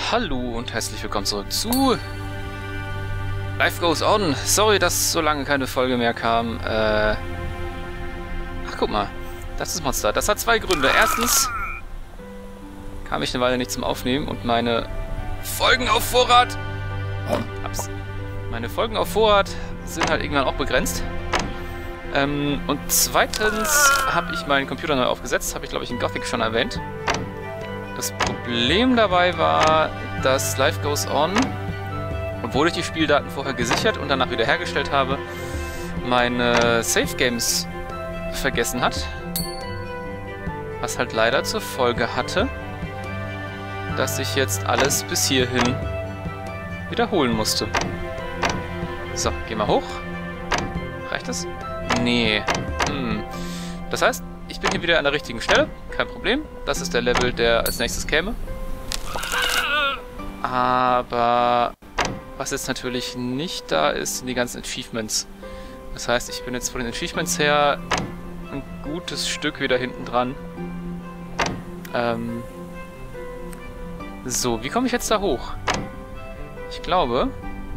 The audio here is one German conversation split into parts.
Hallo und herzlich willkommen zurück zu Life Goes On. Sorry, dass so lange keine Folge mehr kam. Ach, guck mal. Das ist Monster. Das hat zwei Gründe. Erstens kam ich eine Weile nicht zum Aufnehmen und meine Folgen auf Vorrat... Meine Folgen auf Vorrat sind halt irgendwann auch begrenzt. Und zweitens habe ich meinen Computer neu aufgesetzt. Habe ich, glaube ich, in Gothic schon erwähnt. Das Problem dabei war, dass Life Goes On, obwohl ich die Spieldaten vorher gesichert und danach wieder hergestellt habe, meine Save Games vergessen hat. Was halt leider zur Folge hatte, dass ich jetzt alles bis hierhin wiederholen musste. So, geh mal hoch. Reicht das? Nee. Das heißt, ich bin hier wieder an der richtigen Stelle. Kein Problem. Das ist der Level, der als nächstes käme. Aber was jetzt natürlich nicht da ist, sind die ganzen Achievements. Das heißt, ich bin jetzt von den Achievements her ein gutes Stück wieder hinten dran. So, wie komme ich jetzt da hoch? Ich glaube...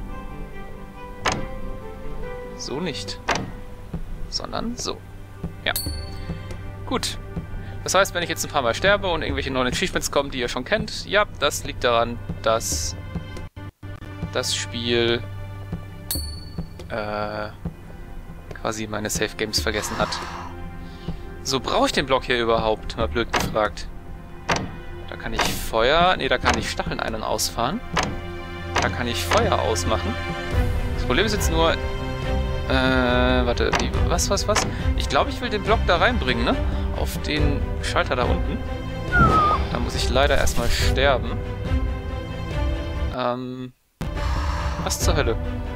So nicht. Sondern so. Ja. Gut. Das heißt, wenn ich jetzt ein paar Mal sterbe und irgendwelche neuen Achievements kommen, die ihr schon kennt, ja, das liegt daran, dass das Spiel quasi meine Save Games vergessen hat. So, brauche ich den Block hier überhaupt? Mal blöd gefragt. Da kann ich Feuer... Ne, da kann ich Stacheln ein- und ausfahren. Da kann ich Feuer ausmachen. Das Problem ist jetzt nur... warte, was? Ich glaube, ich will den Block da reinbringen, ne? Auf den Schalter da unten. Da muss ich leider erstmal sterben. Was zur Hölle?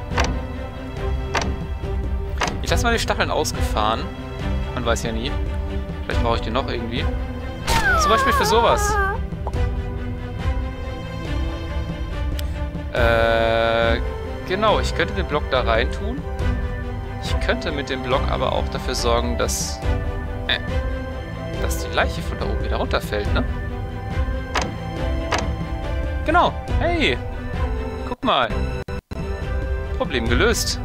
Ich lasse mal die Stacheln ausgefahren. Man weiß ja nie. Vielleicht brauche ich die noch irgendwie. Zum Beispiel für sowas. Genau, ich könnte den Block da rein tun. Ich könnte mit dem Block aber auch dafür sorgen, dass die Leiche von da oben wieder runterfällt, ne? Genau. Hey! Guck mal. Problem gelöst.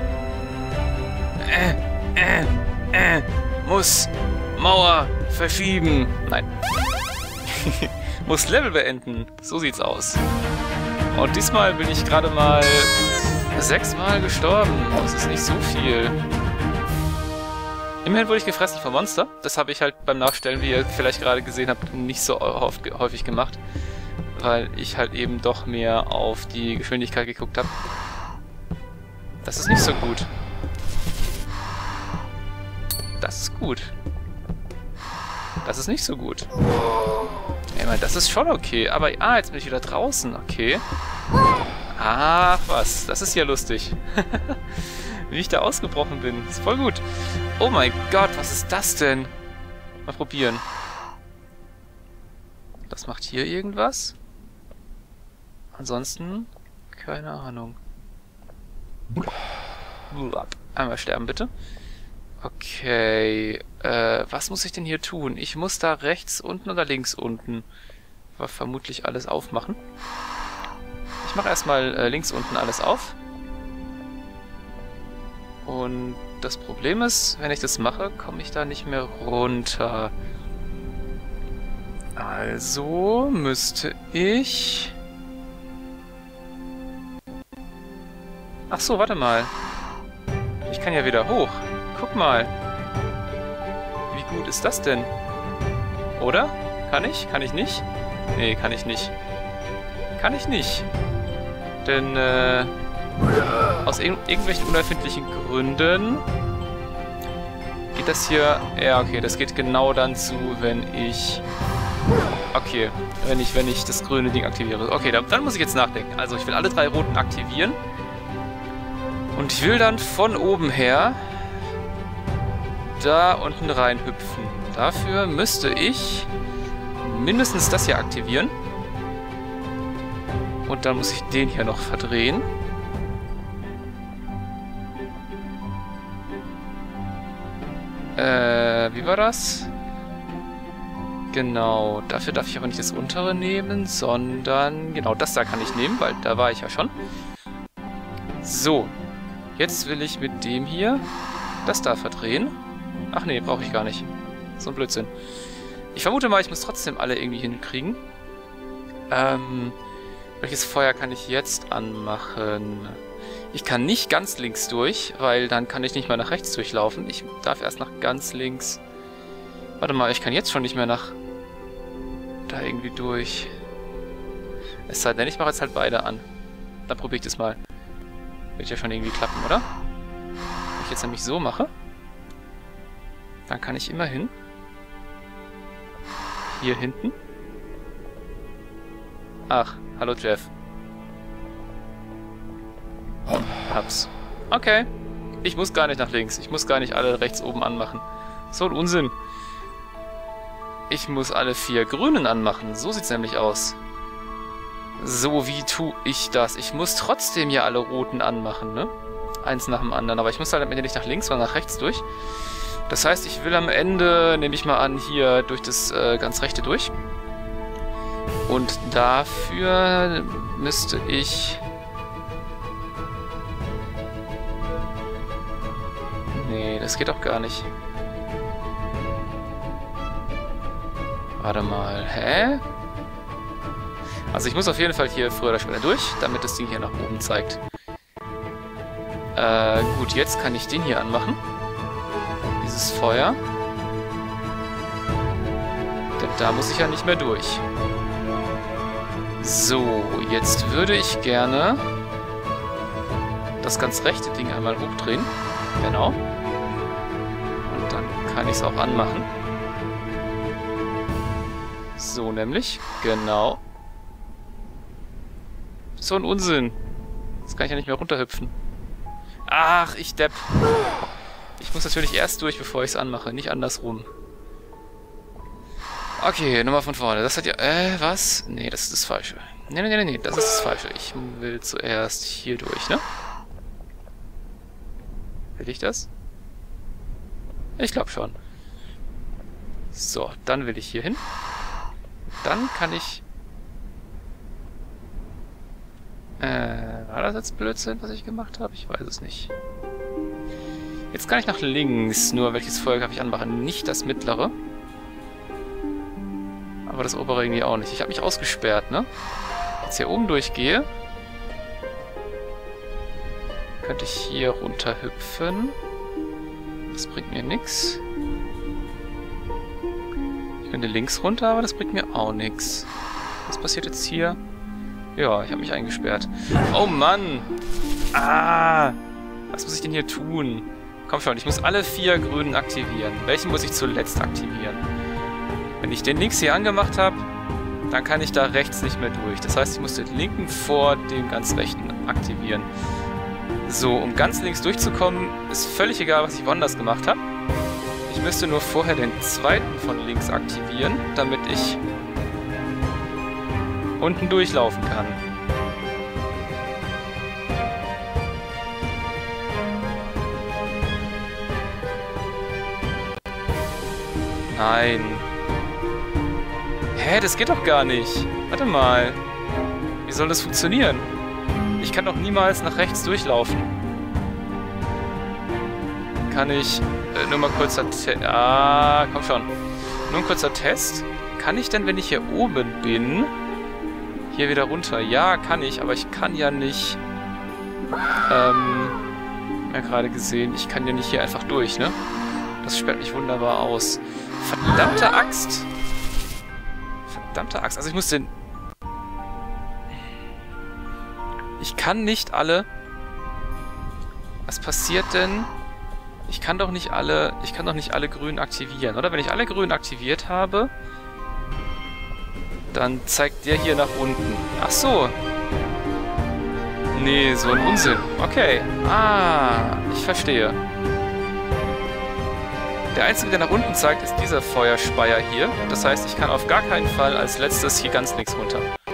Muss Mauer verschieben. Nein. Muss Level beenden. So sieht's aus. Und diesmal bin ich gerade mal 6 Mal gestorben. Das ist nicht so viel. Immerhin wurde ich gefressen vom Monster. Das habe ich halt beim Nachstellen, wie ihr vielleicht gerade gesehen habt, nicht so häufig gemacht. Weil ich halt eben doch mehr auf die Geschwindigkeit geguckt habe. Das ist nicht so gut. Das ist gut. Das ist nicht so gut. Ich meine, das ist schon okay. Aber, jetzt bin ich wieder draußen. Okay. Ach, was. Das ist ja lustig. Wie ich da ausgebrochen bin. Ist voll gut. Oh mein Gott, was ist das denn? Mal probieren. Das macht hier irgendwas. Ansonsten, keine Ahnung. Einmal sterben, bitte. Okay. Was muss ich denn hier tun? Ich muss da rechts unten oder links unten vermutlich alles aufmachen. Ich mache erstmal links unten alles auf. Und das Problem ist, wenn ich das mache, komme ich da nicht mehr runter. Also müsste ich... Ach so, warte mal. Ich kann ja wieder hoch. Guck mal. Wie gut ist das denn? Oder? Kann ich? Kann ich nicht? Nee, kann ich nicht. Kann ich nicht. Denn, aus irgendwelchen unerfindlichen Gründen geht das hier... Ja, okay, das geht genau dann zu, wenn ich... Okay, wenn ich das grüne Ding aktiviere. Okay, dann muss ich jetzt nachdenken. Also, ich will alle 3 roten aktivieren. Und ich will dann von oben her da unten reinhüpfen. Dafür müsste ich mindestens das hier aktivieren. Und dann muss ich den hier noch verdrehen. Wie war das? Genau, dafür darf ich aber nicht das untere nehmen, sondern genau das da kann ich nehmen, weil da war ich ja schon. So, jetzt will ich mit dem hier das da verdrehen. Ach nee, brauche ich gar nicht. So ein Blödsinn. Ich vermute mal, ich muss trotzdem alle irgendwie hinkriegen. Welches Feuer kann ich jetzt anmachen? Ich kann nicht ganz links durch, weil dann kann ich nicht mal nach rechts durchlaufen. Ich darf erst nach ganz links. Warte mal, ich kann jetzt schon nicht mehr nach da irgendwie durch. Es sei denn, ich mache jetzt halt beide an. Dann probiere ich das mal. Wird ja schon irgendwie klappen, oder? Wenn ich jetzt nämlich so mache, dann kann ich immerhin hier hinten. Ach, hallo Jeff. Hab's. Okay. Ich muss gar nicht nach links. Ich muss gar nicht alle rechts oben anmachen. So ein Unsinn. Ich muss alle 4 Grünen anmachen. So sieht's nämlich aus. So, wie tue ich das? Ich muss trotzdem ja alle Roten anmachen, ne? Eins nach dem anderen. Aber ich muss halt am Ende nicht nach links, sondern nach rechts durch. Das heißt, ich will am Ende, nehme ich mal an, hier durch das ganz rechte durch. Und dafür müsste ich... Nee, das geht doch gar nicht. Warte mal, hä? Also ich muss auf jeden Fall hier früher oder später durch, damit das Ding hier nach oben zeigt. Gut, jetzt kann ich den hier anmachen. Dieses Feuer. Denn da muss ich ja nicht mehr durch. So, jetzt würde ich gerne das ganz rechte Ding einmal hochdrehen. Genau. Und dann kann ich es auch anmachen. So nämlich. Genau. So ein Unsinn. Jetzt kann ich ja nicht mehr runterhüpfen. Ach, ich Depp. Ich muss natürlich erst durch, bevor ich es anmache. Nicht andersrum. Okay, nochmal von vorne. Das hat ja... was? Nee, das ist das Falsche. Nee, das ist das Falsche. Ich will zuerst hier durch, ne? Will ich das? Ich glaube schon. So, dann will ich hier hin. Dann kann ich... war das jetzt Blödsinn, was ich gemacht habe? Ich weiß es nicht. Jetzt kann ich nach links. Nur welches Feuer darf ich anmachen? Nicht das mittlere. Aber das obere irgendwie auch nicht. Ich habe mich ausgesperrt, ne? Jetzt hier oben durchgehe, könnte ich hier runter hüpfen. Das bringt mir nichts. Ich könnte links runter, aber das bringt mir auch nichts. Was passiert jetzt hier? Ja, ich habe mich eingesperrt. Oh Mann! Ah! Was muss ich denn hier tun? Komm schon, ich muss alle 4 Grünen aktivieren. Welchen muss ich zuletzt aktivieren? Wenn ich den links hier angemacht habe, dann kann ich da rechts nicht mehr durch. Das heißt, ich muss den linken vor dem ganz rechten aktivieren. So, um ganz links durchzukommen, ist völlig egal, was ich woanders gemacht habe. Ich müsste nur vorher den zweiten von links aktivieren, damit ich unten durchlaufen kann. Nein. Hä, das geht doch gar nicht. Warte mal. Wie soll das funktionieren? Ich kann doch niemals nach rechts durchlaufen. Kann ich... nur mal kurzer Test... Ah, komm schon. Nur ein kurzer Test. Kann ich denn, wenn ich hier oben bin, hier wieder runter? Ja, kann ich, aber ich kann ja nicht... ja, gerade gesehen, ich kann ja nicht hier einfach durch, ne? Das sperrt mich wunderbar aus. Verdammte Axt! Verdammte Axt. Also ich muss den... Ich kann nicht alle... Was passiert denn? Ich kann doch nicht alle Grün aktivieren, oder? Wenn ich alle Grün aktiviert habe, dann zeigt der hier nach unten. Ach so. Nee, so ein Unsinn. Okay. Ah, ich verstehe. Der einzige, der nach unten zeigt, ist dieser Feuerspeier hier. Das heißt, ich kann auf gar keinen Fall als letztes hier ganz links runter.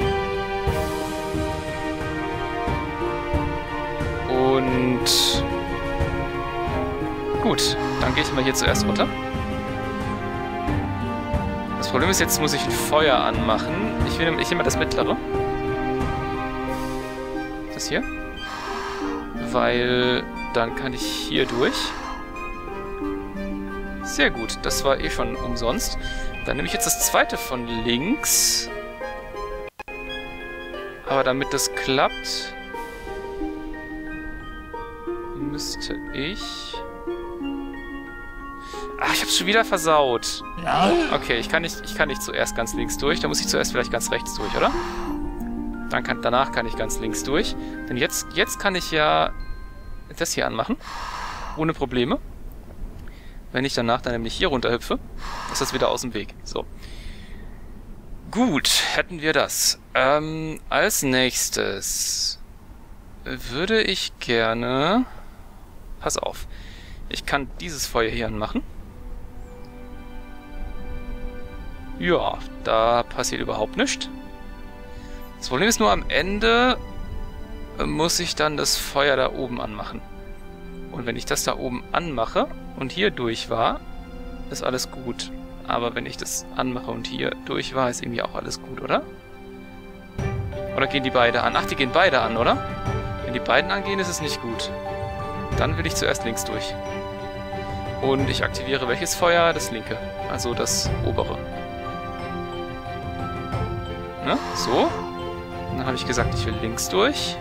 Und... Gut, dann gehe ich mal hier zuerst runter. Das Problem ist, jetzt muss ich ein Feuer anmachen. Ich nehme mal das mittlere. Das hier. Weil dann kann ich hier durch. Sehr gut, das war eh schon umsonst. Dann nehme ich jetzt das zweite von links. Aber damit das klappt, müsste ich... Ach, ich hab's schon wieder versaut. Okay, ich kann nicht zuerst ganz links durch. Da muss ich zuerst vielleicht ganz rechts durch, oder? Danach kann ich ganz links durch. Denn jetzt kann ich ja das hier anmachen. Ohne Probleme. Wenn ich danach dann nämlich hier runterhüpfe, ist das wieder aus dem Weg. So. Gut, hätten wir das. Als nächstes würde ich gerne... Pass auf. Ich kann dieses Feuer hier anmachen. Ja, da passiert überhaupt nichts. Das Problem ist nur, am Ende muss ich dann das Feuer da oben anmachen. Und wenn ich das da oben anmache und hier durch war, ist alles gut. Aber wenn ich das anmache und hier durch war, ist irgendwie auch alles gut, oder? Oder gehen die beide an? Ach, die gehen beide an, oder? Wenn die beiden angehen, ist es nicht gut. Dann will ich zuerst links durch. Und ich aktiviere welches Feuer? Das linke. Also das obere. Ne? So. Und dann habe ich gesagt, ich will links durch.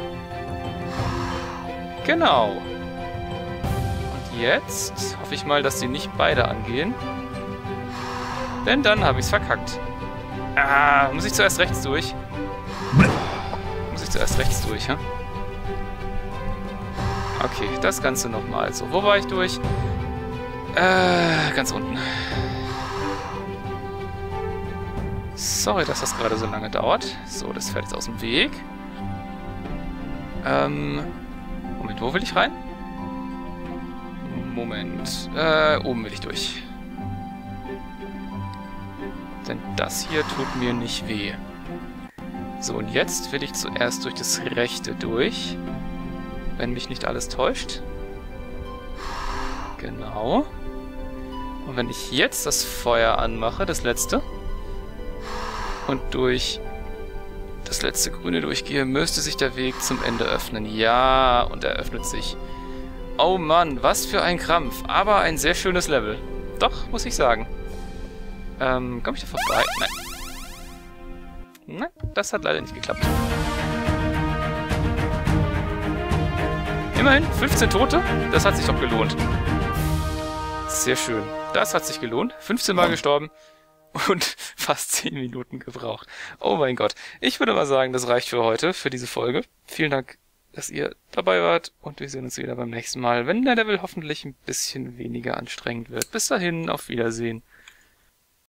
Genau. Und jetzt hoffe ich mal, dass die nicht beide angehen. Denn dann habe ich es verkackt. Ah, muss ich zuerst rechts durch? Muss ich zuerst rechts durch, ja? Okay, das Ganze nochmal. So, wo war ich durch? Ganz unten. Sorry, dass das gerade so lange dauert. So, das fällt jetzt aus dem Weg. Moment, wo will ich rein? Moment. Oben will ich durch. Denn das hier tut mir nicht weh. So, und jetzt will ich zuerst durch das rechte durch. Wenn mich nicht alles täuscht. Genau. Und wenn ich jetzt das Feuer anmache, das letzte, und durch das letzte Grüne durchgehe, müsste sich der Weg zum Ende öffnen. Ja, und er öffnet sich. Oh Mann, was für ein Krampf. Aber ein sehr schönes Level. Doch, muss ich sagen. Komm ich da vorbei? Nein. Nein, das hat leider nicht geklappt. Immerhin 15 Tote. Das hat sich doch gelohnt. Sehr schön. Das hat sich gelohnt. 15 Mal gestorben. Und fast 10 Minuten gebraucht. Oh mein Gott. Ich würde mal sagen, das reicht für heute, für diese Folge. Vielen Dank, dass ihr dabei wart. Und wir sehen uns wieder beim nächsten Mal, wenn der Level hoffentlich ein bisschen weniger anstrengend wird. Bis dahin, auf Wiedersehen.